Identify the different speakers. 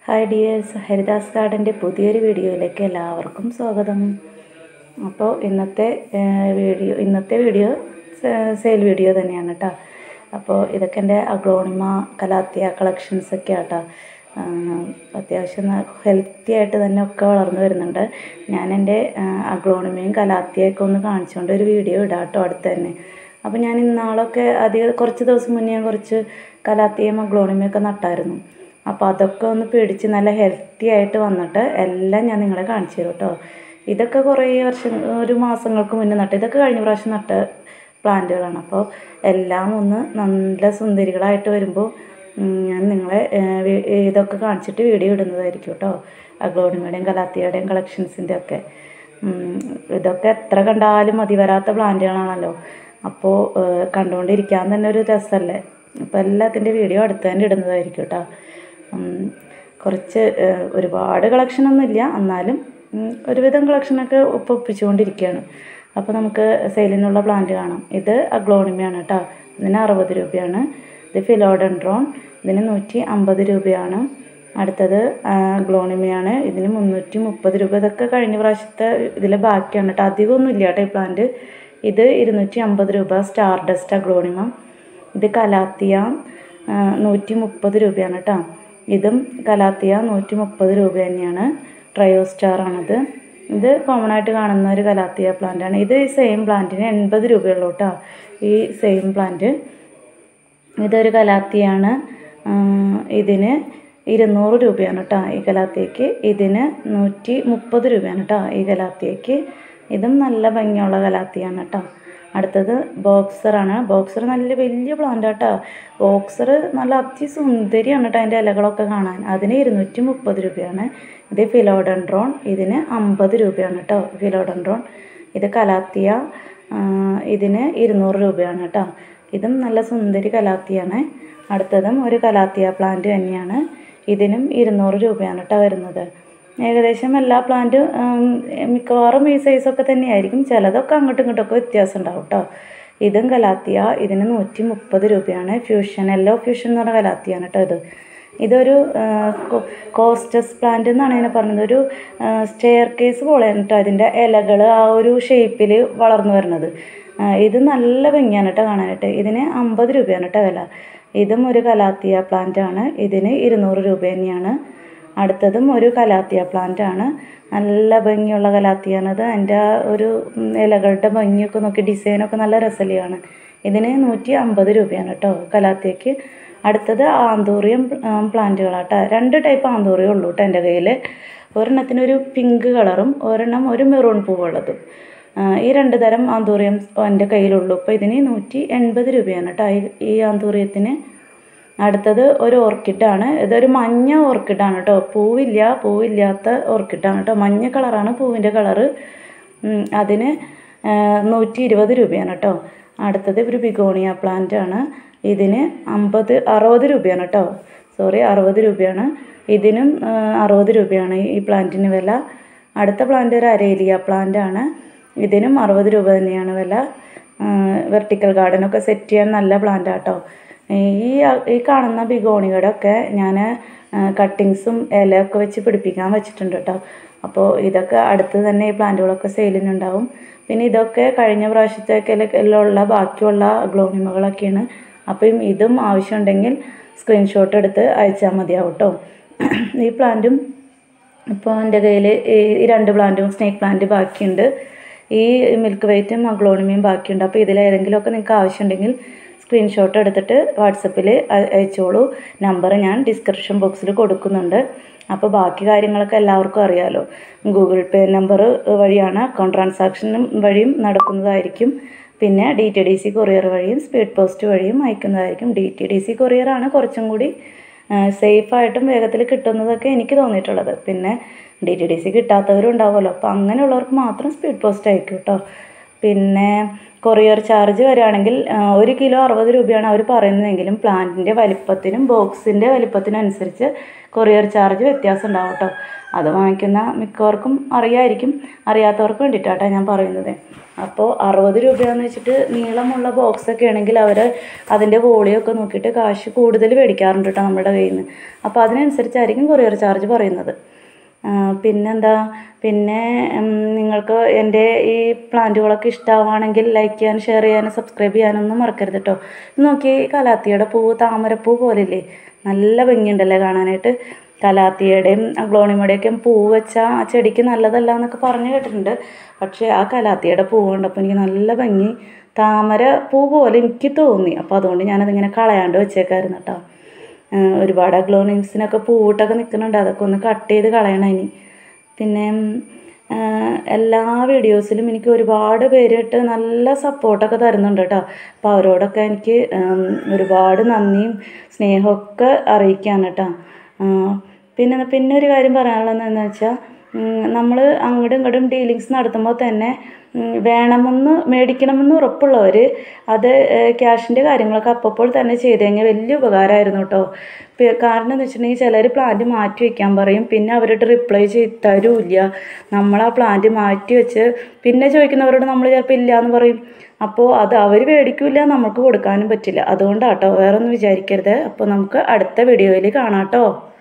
Speaker 1: Hi dears, Haridas ഗാർഡൻ്റെ പുതിയൊരു വീഡിയോയിലേക്ക് എല്ലാവർക്കും സ്വാഗതം. അപ്പോൾ ഇന്നത്തെ വീഡിയോ സെയിൽ വീഡിയോ തന്നെയാണ് കേട്ടോ. അപ്പോൾ ഇതൊക്കെ എൻ്റെ അഗ്ലോണിമ കലാത്തിയ കളക്ഷൻസൊക്കെ ആട്ടോ. അത്യാവശ്യം ഹെൽത്തി ആയിട്ട് തന്നെ ഒക്കെ വളർന്നു വരുന്നുണ്ട്. ഞാൻ എൻ്റെ അഗ്ലോണിമയും കലാത്തിയൊക്കെ ഒന്ന് കാണിച്ചുകൊണ്ട് ഒരു വീഡിയോ ഇടാം കേട്ടോ അടുത്ത് തന്നെ. അപ്പോൾ ഞാൻ ഇന്നാളൊക്കെ കുറച്ച് ദിവസം മുന്നേ ഞാൻ കുറച്ച് കലാത്തിയും അഗ്ലോണിമയൊക്കെ നട്ടായിരുന്നു. അപ്പോൾ അതൊക്കെ ഒന്ന് പിടിച്ച് നല്ല ഹെൽത്തി ആയിട്ട് വന്നിട്ട് എല്ലാം ഞാൻ നിങ്ങളെ കാണിച്ചു തരും കേട്ടോ. ഇതൊക്കെ കുറേ ഒരു മാസങ്ങൾക്ക് മുന്നേ നട്ട്, ഇതൊക്കെ കഴിഞ്ഞ പ്രാവശ്യം നട്ട പ്ലാന്റുകളാണ്. അപ്പോൾ എല്ലാം ഒന്ന് നല്ല സുന്ദരികളായിട്ട് വരുമ്പോൾ ഞാൻ നിങ്ങളെ ഇതൊക്കെ കാണിച്ചിട്ട് വീഡിയോ ഇടുന്നതായിരിക്കും കേട്ടോ. അഗ്ലോണിമയുടെയും കലാത്തിയുടെയും കളക്ഷൻസിൻ്റെ ഒക്കെ ഇതൊക്കെ എത്ര കണ്ടാലും മതി വരാത്ത പ്ലാന്റുകളാണല്ലോ. അപ്പോൾ കണ്ടുകൊണ്ടിരിക്കാൻ തന്നെ ഒരു രസമല്ലേ. അപ്പോൾ എല്ലാത്തിൻ്റെ വീഡിയോ അടുത്ത് തന്നെ ഇടുന്നതായിരിക്കും കേട്ടോ. കുറച്ച് ഒരുപാട് കളക്ഷനൊന്നുമില്ല, എന്നാലും ഒരുവിധം കളക്ഷനൊക്കെ ഒപ്പിച്ചുകൊണ്ടിരിക്കുകയാണ്. അപ്പോൾ നമുക്ക് സെയിലിനുള്ള പ്ലാന്റ് കാണാം. ഇത് അഗ്ലോണിമയാണ് കേട്ടോ. ഇതിന് 60 രൂപയാണ്. ഇത് ഫിലോഡെൻഡ്രോൺ, ഇതിന് 150 രൂപയാണ്. അടുത്തത് അഗ്ലോണിമയാണ്, ഇതിന് 330 രൂപ. ഇതൊക്കെ കഴിഞ്ഞ പ്രാവശ്യത്തെ ഇതിൽ ബാക്കിയാണ് കേട്ടോ, അധികമൊന്നുമില്ല കേട്ടോ ഈ പ്ലാന്റ്. ഇത് 250 രൂപ സ്റ്റാർ ഡസ്റ്റ് അഗ്ലോണിമ. ഇത് കലാത്തിയ 130 രൂപയാണ് കേട്ടോ. ഇതും കലാത്തിയ 130 രൂപ തന്നെയാണ്. ട്രയോ സ്റ്റാറാണത്. ഇത് കോമൺ ആയിട്ട് കാണുന്ന ഒരു കലാത്തിയ പ്ലാന്റാണ്. ഇത് സെയിം പ്ലാന്റിന് 80 രൂപയുള്ളൂ കേട്ടോ. ഈ സെയിം പ്ലാന്റ് ഇതൊരു കലാത്തിയാണ്. ഇതിന് 200 രൂപയാണ് കേട്ടോ ഈ കലാത്തിയക്ക്. ഇതിന് 130 രൂപയാണ് കേട്ടോ ഈ കലാത്തിയക്ക്. ഇതും നല്ല ഭംഗിയുള്ള കലാത്തിയാണ് കേട്ടോ. അടുത്തത് ബോക്സറാണ്. ബോക്സർ നല്ല വലിയ പ്ലാന്റ് കേട്ടോ. ബോക്സർ നല്ല അതിസുന്ദരിയാണ് കേട്ടോ. അതിൻ്റെ ഇലകളൊക്കെ കാണാൻ. അതിന് 230 രൂപയാണ്. ഇത് ഫിലോഡെൻഡ്രോൺ, ഇതിന് 50 രൂപയാണ് കേട്ടോ ഫിലോഡെൻഡ്രോൺ. ഇത് കലാത്തിയ, ഇതിന് 200 രൂപയാണ് കേട്ടോ. ഇതും നല്ല സുന്ദരി കലാത്തിയാണ്. അടുത്തതും ഒരു കലാത്തിയ പ്ലാന്റ് തന്നെയാണ്. ഇതിനും 200 രൂപയാണ് കേട്ടോ വരുന്നത്. ഏകദേശം എല്ലാ പ്ലാന്റും മിക്കവാറും ഈ സൈസൊക്കെ തന്നെയായിരിക്കും. ചിലതൊക്കെ അങ്ങോട്ടും ഇങ്ങോട്ടൊക്കെ വ്യത്യാസം ഉണ്ടാവും കേട്ടോ. ഇതും കലാത്തിയ, ഇതിന് 130 രൂപയാണ്. ഫ്യൂഷൻ, യെല്ലോ ഫ്യൂഷൻ എന്ന് പറഞ്ഞ കലാത്തിയാണ് കേട്ടോ. ഇതൊരു കോസ്റ്റസ് പ്ലാന്റ് എന്നാണ് ഇതിനെ പറഞ്ഞത്. ഒരു സ്റ്റെയർ കേസ് പോലെയാണ് കേട്ടോ ഇതിൻ്റെ ഇലകൾ ആ ഒരു ഷേപ്പിൽ വളർന്നു വരുന്നത്. ഇത് നല്ല ഭംഗിയാണ് കേട്ടോ കാണാനായിട്ട്. ഇതിന് 50 രൂപയാണ് കേട്ടോ വില. ഇതും ഒരു കലാത്തിയ പ്ലാന്റാണ്. ഇതിന് 200 രൂപ തന്നെയാണ്. അടുത്തതും ഒരു കലാത്തിയ പ്ലാന്റാണ്. നല്ല ഭംഗിയുള്ള കലാത്തിയാണത്. അതിൻ്റെ ഒരു ഇലകളുടെ ഭംഗിയൊക്കെ നോക്കി ഡിസൈനൊക്കെ നല്ല രസലിയാണ്. ഇതിന് 150 രൂപയാണ് കേട്ടോ കലാത്തിയക്ക്. അടുത്തത് ആന്തൂറിയം പ്ലാന്റുകളാട്ടോ. 2 ടൈപ്പ് ആന്തൂറിയം ഉള്ളൂ കേട്ടോ എൻ്റെ കയ്യിൽ. ഒരെണ്ണത്തിനൊരു പിങ്ക് കളറും ഒരെണ്ണം ഒരു മെറൂൺ പൂവുള്ളതും. ഈ 2 തരം ആന്തൂറിയം എൻ്റെ കയ്യിലുള്ളൂ. ഇപ്പോൾ ഇതിന് 180 രൂപയാണ് കേട്ടോ ഈ ആന്തൂറിയത്തിന്. അടുത്തത് ഒരു ഓർക്കിഡാണ്. ഇതൊരു മഞ്ഞ ഓർക്കിഡാണ് കേട്ടോ. പൂവില്ലാത്ത ഓർക്കിഡാണ് കേട്ടോ. മഞ്ഞ കളറാണ് പൂവിൻ്റെ കളറ്. അതിന് 120 രൂപയാണ് കേട്ടോ. അടുത്തത് ഒരു ബിഗോണിയ പ്ലാന്റ് ആണ്. ഇതിന് 60 രൂപയാണ് കേട്ടോ. 60 രൂപയാണ്. ഇതിനും 60 രൂപയാണ് ഈ പ്ലാന്റിന് വില. അടുത്ത പ്ലാന്റ് ഒരു അരേലിയ പ്ലാന്റ് ആണ്. ഇതിനും 60 രൂപ തന്നെയാണ് വില. വെർട്ടിക്കൽ ഗാർഡനൊക്കെ സെറ്റ് ചെയ്യാൻ നല്ല പ്ലാന്റാണ് കേട്ടോ. ഈ കാണുന്ന ബിഗോണിയുടെ ഒക്കെ ഞാൻ കട്ടിങ്സും ഇലയൊക്കെ വെച്ച് പിടിപ്പിക്കാൻ വെച്ചിട്ടുണ്ട് കേട്ടോ. അപ്പോൾ ഇതൊക്കെ അടുത്ത് തന്നെ ഈ പ്ലാന്റുകളൊക്കെ സെയിലിനുണ്ടാവും. പിന്നെ ഇതൊക്കെ കഴിഞ്ഞ പ്രാവശ്യത്തേക്കുള്ള ബാക്കിയുള്ള അഗ്ലോണിമകളൊക്കെയാണ്. അപ്പം ഇതും ആവശ്യമുണ്ടെങ്കിൽ സ്ക്രീൻഷോട്ട് എടുത്ത് അയച്ചാൽ മതിയാവും കേട്ടോ. ഈ പ്ലാന്റും ഇപ്പോൾ എൻ്റെ കയ്യിൽ ഈ 2 പ്ലാന്റും സ്നേക്ക് പ്ലാന്റ് ബാക്കിയുണ്ട്. ഈ മിൽക്ക് വൈറ്റും അഗ്ലോണിമയും ബാക്കിയുണ്ട്. അപ്പോൾ ഇതിലേതെങ്കിലുമൊക്കെ നിങ്ങൾക്ക് ആവശ്യമുണ്ടെങ്കിൽ സ്ക്രീൻഷോട്ട് എടുത്തിട്ട് വാട്സപ്പിൽ അയച്ചോളൂ. നമ്പർ ഞാൻ ഡിസ്ക്രിപ്ഷൻ ബോക്സിൽ കൊടുക്കുന്നുണ്ട്. അപ്പോൾ ബാക്കി കാര്യങ്ങളൊക്കെ എല്ലാവർക്കും അറിയാമല്ലോ. ഗൂഗിൾ പേ നമ്പർ വഴിയാണ് അക്കൗണ്ട് ട്രാൻസാക്ഷനും വഴിയും നടക്കുന്നതായിരിക്കും. പിന്നെ DTDC കൊറിയർ വഴിയും സ്പീഡ് പോസ്റ്റ് വഴിയും അയക്കുന്നതായിരിക്കും. DTDC കൊറിയറാണ് കുറച്ചും കൂടി സേഫായിട്ടും വേഗത്തിൽ കിട്ടുന്നതൊക്കെ എനിക്ക് തോന്നിയിട്ടുള്ളത്. പിന്നെ DTDC കിട്ടാത്തവരും ഉണ്ടാവുമല്ലോ. അപ്പോൾ അങ്ങനെയുള്ളവർക്ക് മാത്രം സ്പീഡ് പോസ്റ്റ് അയക്കും കേട്ടോ. പിന്നെ കൊറിയർ ചാർജ് വരികയാണെങ്കിൽ 1 കിലോ 60 രൂപയാണ് അവർ പറയുന്നതെങ്കിലും പ്ലാന്റിൻ്റെ വലിപ്പത്തിനും ബോക്സിൻ്റെ വലിപ്പത്തിനും അനുസരിച്ച് കൊറിയർ ചാർജ് വ്യത്യാസം ഉണ്ടാവും കേട്ടോ. അത് വാങ്ങിക്കുന്ന മിക്കവർക്കും അറിയായിരിക്കും, അറിയാത്തവർക്ക് വേണ്ടിയിട്ടാട്ടോ ഞാൻ പറയുന്നത്. അപ്പോൾ 60 രൂപയാണെന്ന് വെച്ചിട്ട് നീളമുള്ള ബോക്സൊക്കെ ആണെങ്കിൽ അവർ അതിൻ്റെ വോളിയൊക്കെ നോക്കിയിട്ട് കാശ് കൂടുതൽ മേടിക്കാറുണ്ട് കേട്ടോ നമ്മുടെ കയ്യിൽ നിന്ന്. അപ്പോൾ അതിനനുസരിച്ചായിരിക്കും കൊറിയർ ചാർജ് പറയുന്നത്. പിന്നെന്താ, പിന്നെ നിങ്ങൾക്ക് എൻ്റെ ഈ പ്ലാന്റുകളൊക്കെ ഇഷ്ടമാണെങ്കിൽ ലൈക്ക് ചെയ്യാൻ, ഷെയർ ചെയ്യാനും സബ്സ്ക്രൈബ് ചെയ്യാനൊന്നും മറക്കരുത് കേട്ടോ. നോക്കി കലാത്തിയുടെ പൂവ് താമരപ്പൂ പോലില്ലേ, നല്ല ഭംഗിയുണ്ടല്ലേ കാണാനായിട്ട്. കലാത്തിയുടെയും അഗ്ലോണിമയുടെയൊക്കെ പൂവ് വെച്ചാൽ ആ ചെടിക്ക് നല്ലതല്ല എന്നൊക്കെ പറഞ്ഞു കേട്ടിട്ടുണ്ട്. പക്ഷേ ആ കലാത്തിയുടെ പൂവ് കണ്ടപ്പോൾ എനിക്ക് നല്ല ഭംഗി, താമര പൂ പോലെ എനിക്ക് തോന്നി. അപ്പോൾ അതുകൊണ്ട് ഞാനതിങ്ങനെ കളയാണ്ട് വെച്ചേക്കായിരുന്നു കേട്ടോ. ഒരുപാട് അഗ്ലോണിംസിനൊക്കെ പൂവിട്ടൊക്കെ നിൽക്കുന്നുണ്ട്, അതൊക്കെ ഒന്ന് കട്ട് ചെയ്ത് കളയണം ഇനി. പിന്നെ എല്ലാ വീഡിയോസിലും എനിക്ക് ഒരുപാട് പേരിട്ട് നല്ല സപ്പോർട്ടൊക്കെ തരുന്നുണ്ട് കേട്ടോ. അപ്പോൾ അവരോടൊക്കെ എനിക്ക് ഒരുപാട് നന്ദിയും സ്നേഹമൊക്കെ അറിയിക്കുകയാണ് കേട്ടോ. പിന്നെ ഒരു കാര്യം പറയാനുള്ളത് എന്താണെന്ന് വെച്ചാൽ, നമ്മൾ അങ്ങോട്ടും ഇങ്ങോട്ടും ഡീലിങ്സ് നടത്തുമ്പോൾ തന്നെ മേടിക്കണമെന്ന് ഉറപ്പുള്ളവർ അത് ക്യാഷിൻ്റെ കാര്യങ്ങളൊക്കെ അപ്പോൾ തന്നെ ചെയ്ത് കഴിഞ്ഞാൽ വലിയ ഉപകാരമായിരുന്നു കേട്ടോ. കാരണം എന്ന് വെച്ചിട്ടുണ്ടെങ്കിൽ ചിലർ പ്ലാന്റ് മാറ്റി വയ്ക്കാൻ പറയും, പിന്നെ അവരുടെ റിപ്ലൈ തരൂല്ല. നമ്മൾ ആ പ്ലാന്റ് മാറ്റി വെച്ച് പിന്നെ ചോദിക്കുന്നവരോട് നമ്മൾ ചിലപ്പോൾ ഇല്ല എന്ന് പറയും. അപ്പോൾ അത് അവർ മേടിക്കില്ല, നമുക്ക് കൊടുക്കാനും പറ്റില്ല. അതുകൊണ്ടാട്ടോ, വേറെ ഒന്നും വിചാരിക്കരുത്. അപ്പോൾ നമുക്ക് അടുത്ത വീഡിയോയിൽ കാണാം കേട്ടോ.